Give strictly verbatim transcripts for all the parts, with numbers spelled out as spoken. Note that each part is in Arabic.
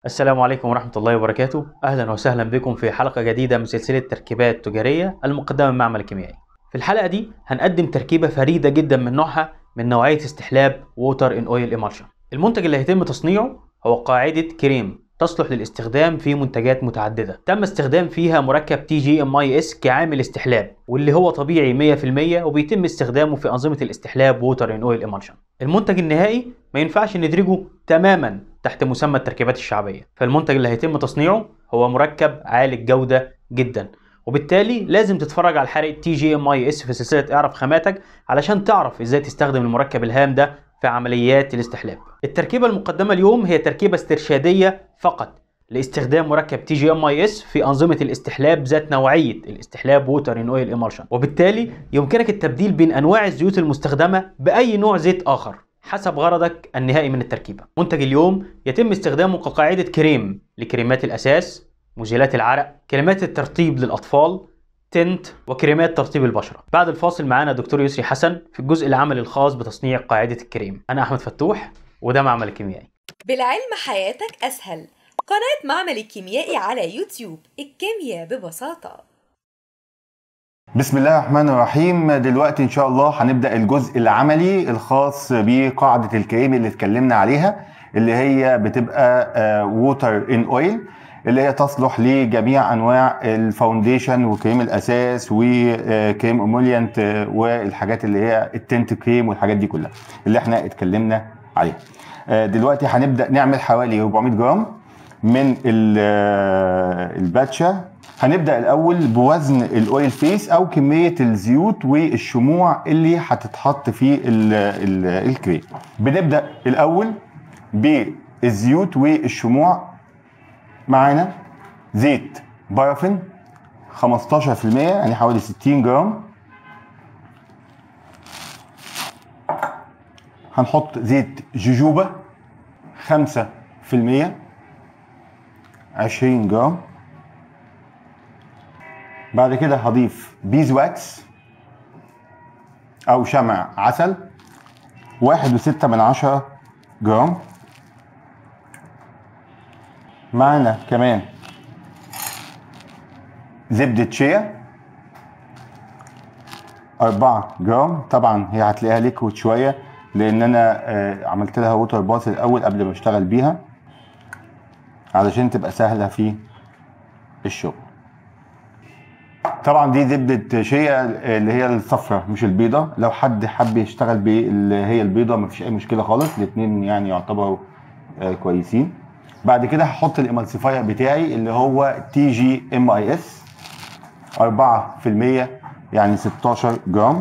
السلام عليكم ورحمة الله وبركاته. أهلا وسهلا بكم في حلقة جديدة من سلسلة تركيبات تجارية المقدمة من معمل الكيميائي. في الحلقة دي هنقدم تركيبة فريدة جدا من نوعها من نوعية استحلاب ووتر ان اويل ايمالشن. المنتج اللي هيتم تصنيعه هو قاعدة كريم تصلح للاستخدام في منتجات متعددة. تم استخدام فيها مركب تي جي ام اي اس كعامل استحلاب، واللي هو طبيعي مية في المية وبيتم استخدامه في أنظمة الاستحلاب ووتر ان اويل ايمالشن. المنتج النهائي ما ينفعش ندرجه تماما تحت مسمى التركيبات الشعبية، فالمنتج اللي هيتم تصنيعه هو مركب عالي الجودة جدا، وبالتالي لازم تتفرج على حلقة تي جي ام اي اس في سلسلة اعرف خاماتك علشان تعرف ازاي تستخدم المركب الهام ده في عمليات الاستحلاب. التركيبة المقدمة اليوم هي تركيبة استرشادية فقط لاستخدام مركب تي جي ام اي اس في أنظمة الاستحلاب ذات نوعية الاستحلاب ووتر ان اويل ايمالشن، وبالتالي يمكنك التبديل بين انواع الزيوت المستخدمة بأي نوع زيت آخر حسب غرضك النهائي من التركيبة. منتج اليوم يتم استخدامه كقاعدة كريم لكريمات الأساس، مزيلات العرق، كريمات الترطيب للأطفال، تنت، وكريمات ترطيب البشرة. بعد الفاصل معانا دكتور يسري حسن في الجزء العملي الخاص بتصنيع قاعدة الكريم. أنا أحمد فتوح وده معمل الكيميائي. بالعلم حياتك أسهل، قناة معمل الكيميائي على يوتيوب، الكيمياء ببساطة. بسم الله الرحمن الرحيم. دلوقتي ان شاء الله هنبدأ الجزء العملي الخاص بقاعدة الكريم اللي اتكلمنا عليها، اللي هي بتبقى ووتر ان اويل، اللي هي تصلح لجميع انواع الفاونديشن وكريم الاساس وكريم اموليانت والحاجات اللي هي التنت كريم والحاجات دي كلها اللي احنا اتكلمنا عليها. دلوقتي هنبدأ نعمل حوالي أربعمية جرام من الباتشة. هنبدأ الأول بوزن الأويل فيس أو كمية الزيوت والشموع اللي هتتحط في الكريم. بنبدأ الأول بالزيوت والشموع. معانا زيت بارافين خمستاشر في المية يعني حوالي ستين جرام. هنحط زيت جوجوبا خمسة في المية عشرين جرام. بعد كده هضيف بيزواكس او شمع عسل واحد وستة من عشرة جرام. معنا كمان زبدة شيا أربعة جرام. طبعا هي هتلاقيها ليكويد شوية لان انا عملت لها ووتر باث الاول قبل ما اشتغل بيها علشان تبقى سهلة في الشغل. طبعا دي زبدة شيا اللي هي الصفرة مش البيضة. لو حد حب يشتغل باللي هي البيضة مفيش اي مشكلة خالص، الاتنين يعني يعتبروا كويسين. بعد كده هحط الامالسيفاير بتاعي اللي هو تي جي ام اي اس أربعة في المية يعني ستاشر جرام.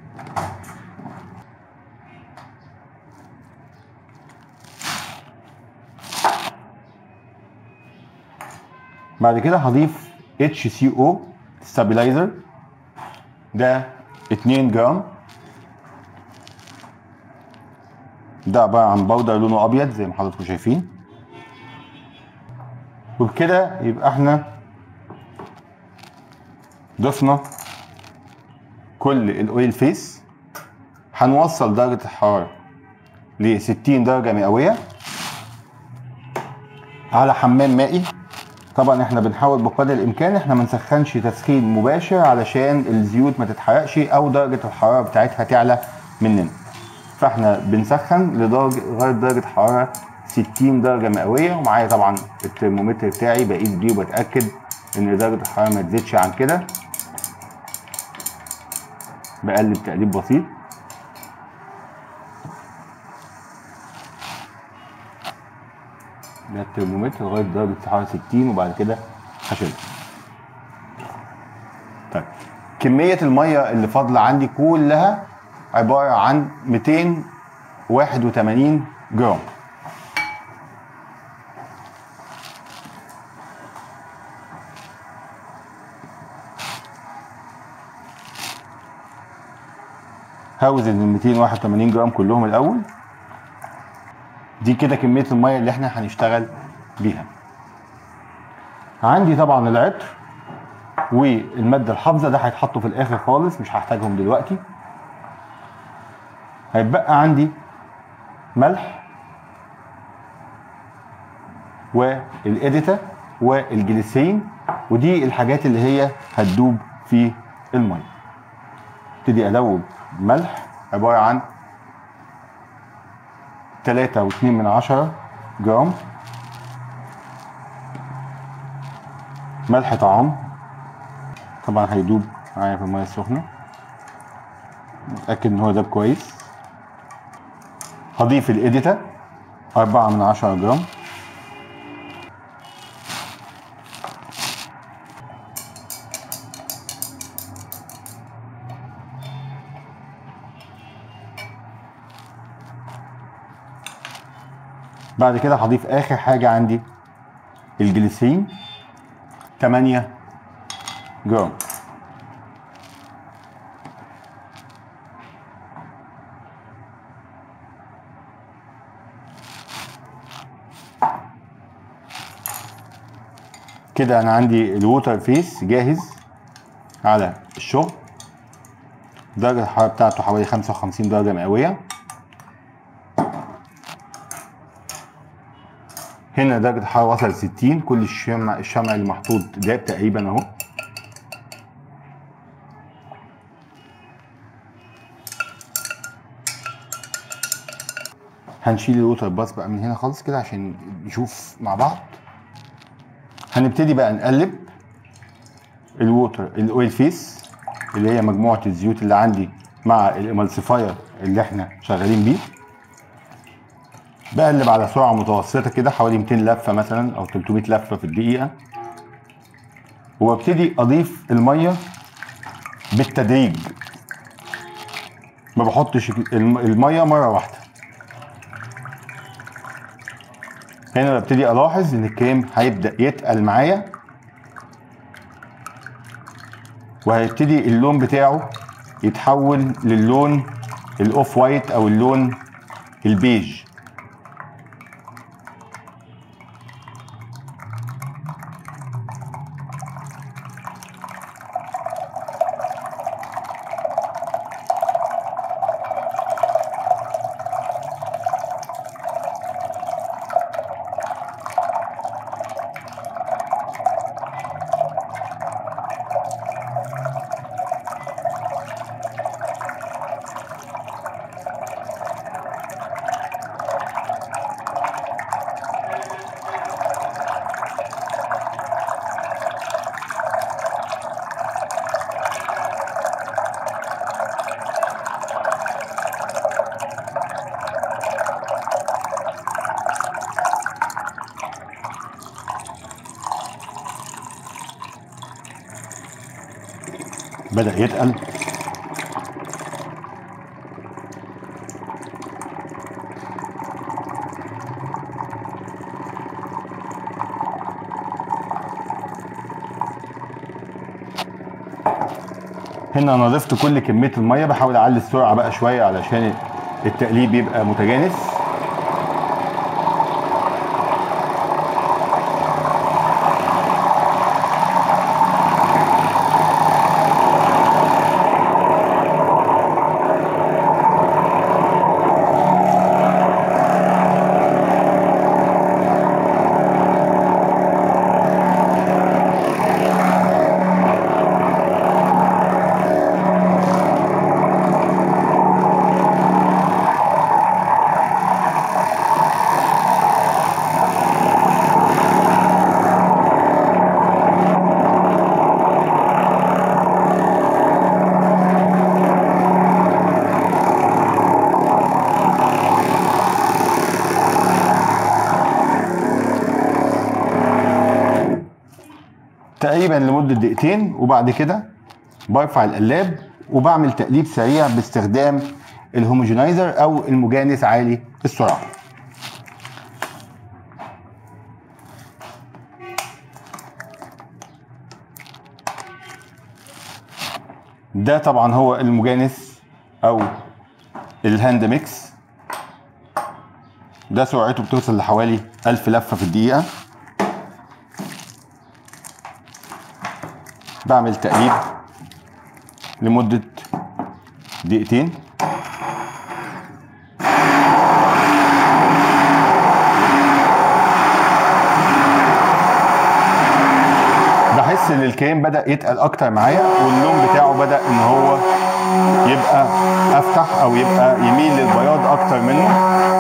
بعد كده هضيف اتش سي او ستابلايزر ده اتنين جرام. ده عبارة عن بودر لونه ابيض زي ما حضراتكم شايفين. وبكده يبقى احنا ضفنا كل الاويل فيس. هنوصل درجة الحرارة ل ستين درجة مئوية على حمام مائي. طبعا احنا بنحاول بقدر الامكان احنا ما نسخنش تسخين مباشر علشان الزيوت ما تتحرقش او درجة الحرارة بتاعتها تعلى مننا، فاحنا بنسخن لدرجة لغاية درجة حرارة ستين درجة مئوية. ومعايا طبعا الترمومتر بتاعي بقيس بيه وبتأكد ان درجة الحرارة ما تزيدش عن كده. بقلب تقليب بسيط. ده الترمومتر لغايه درجه حراره ستين وبعد كده هشيلها. طيب كميه الميه اللي فاضله عندي كلها عباره عن ميتين وواحد وتمانين جرام. هوزن ال ميتين وواحد وتمانين جرام كلهم الاول. دي كده كمية المية اللي احنا هنشتغل بيها. عندي طبعا العطر والمادة الحافظة، ده هيتحطوا في الاخر خالص مش هحتاجهم دلوقتي. هيتبقى عندي ملح والإيديتا والجليسرين، ودي الحاجات اللي هي هتدوب في الميه. ابتدي ادوب ملح عباره عن تلاتة واتنين من عشرة جرام ملح طعام، طبعا هيدوب معايا في الميه السخنه، اتاكد ان هو داب كويس. هضيف الإيديتا أربعة من عشرة جرام، بعد كده هضيف اخر حاجه عندي الجليسرين تمانية جرام. كده انا عندي الووتر فيس جاهز على الشغل. درجه الحراره بتاعته حوالي خمسة وخمسين درجه مئويه. هنا درجة الحرارة وصلت ستين، كل الشمع الشمع اللي محطوط داب تقريبا اهو. هنشيل الووتر باس بقى من هنا خالص كده عشان نشوف مع بعض. هنبتدي بقى نقلب الووتر الاويل فيس اللي هي مجموعة الزيوت اللي عندي مع الامالسيفاير اللي احنا شغالين بيه. بقلب على سرعة متوسطة كده حوالي ميتين لفة مثلا أو تلتمية لفة في الدقيقة، وابتدي أضيف المية بالتدريج، ما بحطش المية مرة واحدة. هنا ببتدي ألاحظ إن الكريم هيبدأ يتقل معايا، وهيبتدي اللون بتاعه يتحول للون الأوف وايت أو اللون البيج. بدأ يتقل. هنا انا ضفت كل كمية المية، بحاول اعلي السرعة بقى شوية علشان التقليب يبقى متجانس. تقريبا لمدة دقيقتين، وبعد كده برفع القلاب وبعمل تقليب سريع باستخدام الهوموجينايزر او المجانس عالي السرعة. ده طبعا هو المجانس او الهاند ميكس، ده سرعته بتوصل لحوالي ألف لفة في الدقيقة. بعمل تقليب لمدة دقيقتين. بحس ان الكريم بدأ يتقل اكتر معايا، واللون بتاعه بدأ ان هو يبقى افتح او يبقى يميل للبياض اكتر منه.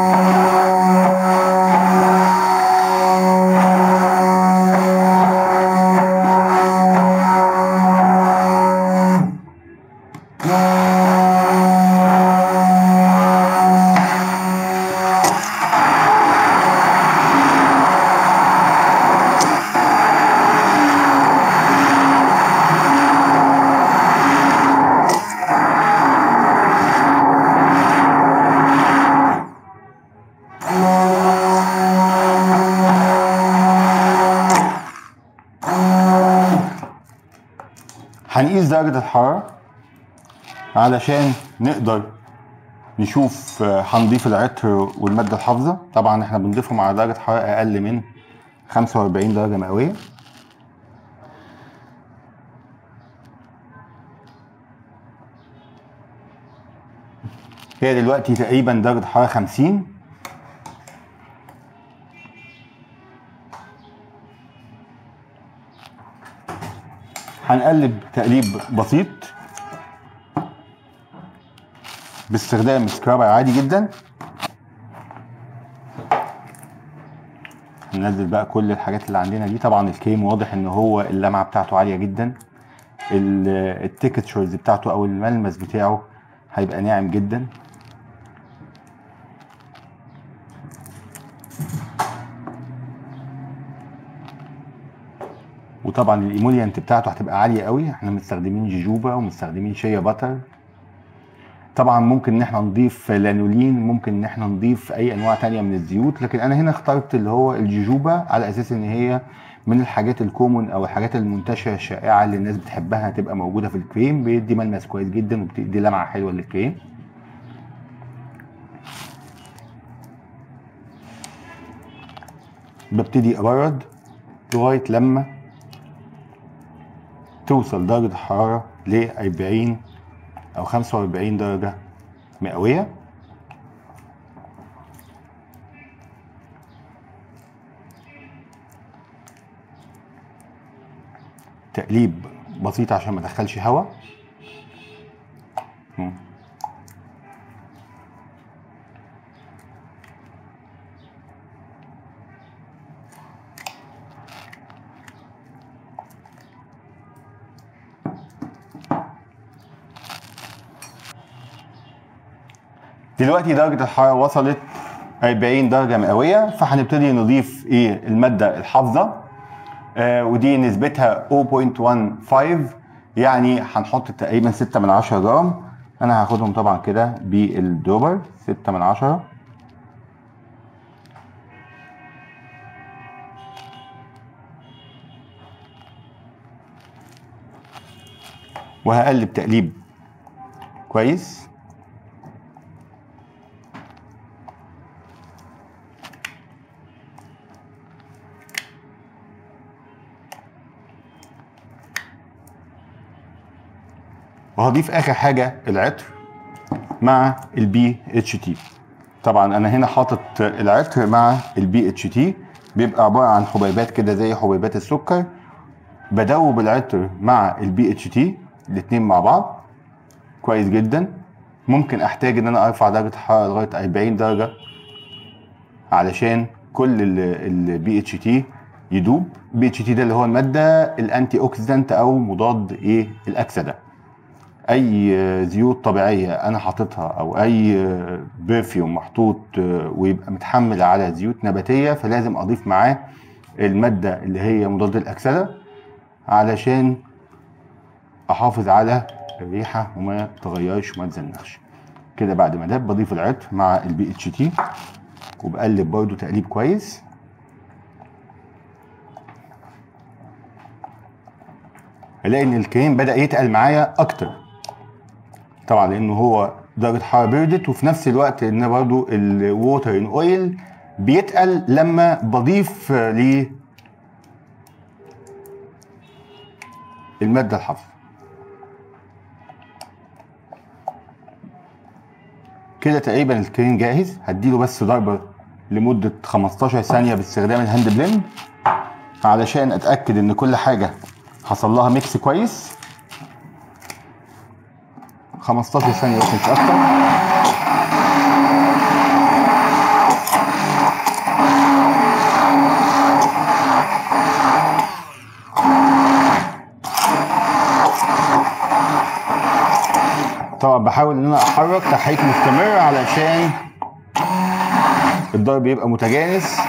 هنقيس درجة الحرارة علشان نقدر نشوف هنضيف العطر والمادة الحافظة. طبعا احنا بنضيفهم على درجة حرارة اقل من خمسة وأربعين درجة مئوية. هي دلوقتي تقريبا درجة حرارة خمسين. هنقلب تقليب بسيط باستخدام سكرابر عادي جدا. ننزل بقى كل الحاجات اللي عندنا دي. طبعا الكريم واضح ان هو اللمعه بتاعته عاليه جدا، التكتشرز بتاعته او الملمس بتاعه هيبقى ناعم جدا. وطبعا الايموليانت بتاعته هتبقى عاليه قوي. احنا مستخدمين جوجوبا ومستخدمين شيا باتر. طبعا ممكن ان احنا نضيف لانولين، ممكن ان احنا نضيف اي انواع تانية من الزيوت، لكن انا هنا اخترت اللي هو الجوجوبا على اساس ان هي من الحاجات الكومون او الحاجات المنتشره الشائعه اللي الناس بتحبها تبقى موجوده في الكريم. بيدي ملمس كويس جدا وبتدي لمعه حلوه للكريم. ببتدي ابرد لغايه لما توصل درجه الحراره ل أربعين او خمسة وأربعين درجة مئوية. تقليب بسيط عشان ما ادخلش هواء. دلوقتي درجة الحرارة وصلت أربعين درجة مئوية، فهنبتدي نضيف ايه المادة الحافظة. آه ودي نسبتها صفر فاصلة خمستاشر، يعني هنحط تقريبا ستة من عشرة جرام. انا هاخدهم طبعا كده بالدروبر ستة من عشرة. وهقلب تقليب كويس. وهضيف اخر حاجه العطر مع البي اتش تي. طبعا انا هنا حاطط العطر مع البي اتش تي، بيبقى عباره عن حبيبات كده زي حبيبات السكر. بدوب العطر مع البي اتش تي الاثنين مع بعض كويس جدا. ممكن احتاج ان انا ارفع درجه الحراره لغايه أربعين درجه علشان كل البي اتش تي يدوب. البي اتش تي ده اللي هو الماده الانتي اوكسيدانت او مضاد ايه الاكسده. اي زيوت طبيعيه انا حاططها او اي برفيوم محطوط ويبقى متحمل على زيوت نباتيه، فلازم اضيف معاه الماده اللي هي مضاد الاكسده علشان احافظ على الريحه وما تغيرش وما تزنخش. كده بعد ما داب بضيف العطر مع البي اتش تي وبقلب برضو تقليب كويس. الاقي ان الكريم بدا يتقل معايا اكتر، طبعا لانه هو درجه حراره بردت، وفي نفس الوقت ان برضو الووتر ان اويل بيتقل لما بضيف ليه الماده الحافظه. كده تقريبا الكريم جاهز. هديله بس ضربه لمده خمستاشر ثانيه باستخدام الهاند بلند علشان اتاكد ان كل حاجه حصل لها ميكس كويس. خمستاشر ثانيه بس مش اكتر. طبعا بحاول ان انا احرك تحريك مستمر علشان الضرب يبقى متجانس.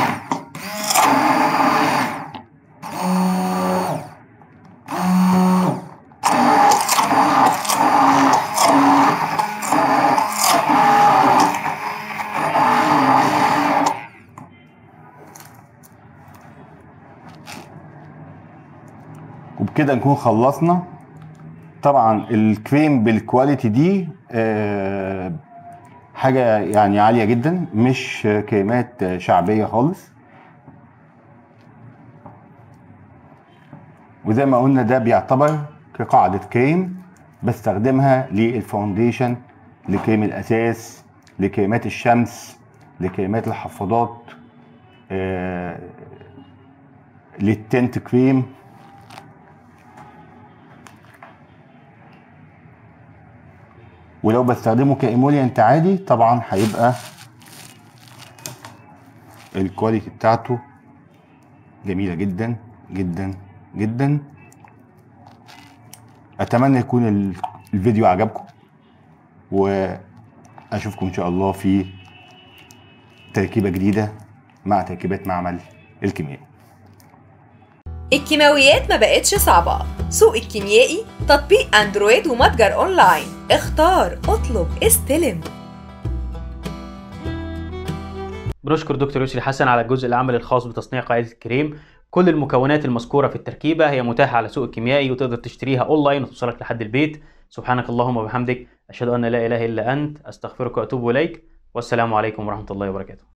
وبكده نكون خلصنا. طبعا الكريم بالكواليتي دي آه حاجة يعني عالية جدا، مش كريمات شعبية خالص. وزي ما قلنا ده بيعتبر كقاعدة كريم بستخدمها للفاونديشن، لكريم الأساس، لكريمات الشمس، لكريمات الحفاضات، آه للتنت كريم. ولو بستخدمه كايمولينت عادي طبعا هيبقى الكواليتي بتاعته جميله جدا جدا جدا. اتمنى يكون الفيديو عجبكم، واشوفكم ان شاء الله في تركيبه جديده مع تركيبات معمل الكيميائي. الكيماويات ما بقتش صعبة. سوق الكيميائي، تطبيق اندرويد ومتجر اونلاين. اختار، اطلب، استلم. بنشكر دكتور يسري حسن على الجزء العملي الخاص بتصنيع قاعدة الكريم. كل المكونات المذكورة في التركيبة هي متاحة على سوق الكيميائي وتقدر تشتريها اونلاين وتوصلك لحد البيت. سبحانك اللهم وبحمدك، اشهد ان لا اله الا انت، استغفرك واتوب اليك، والسلام عليكم ورحمة الله وبركاته.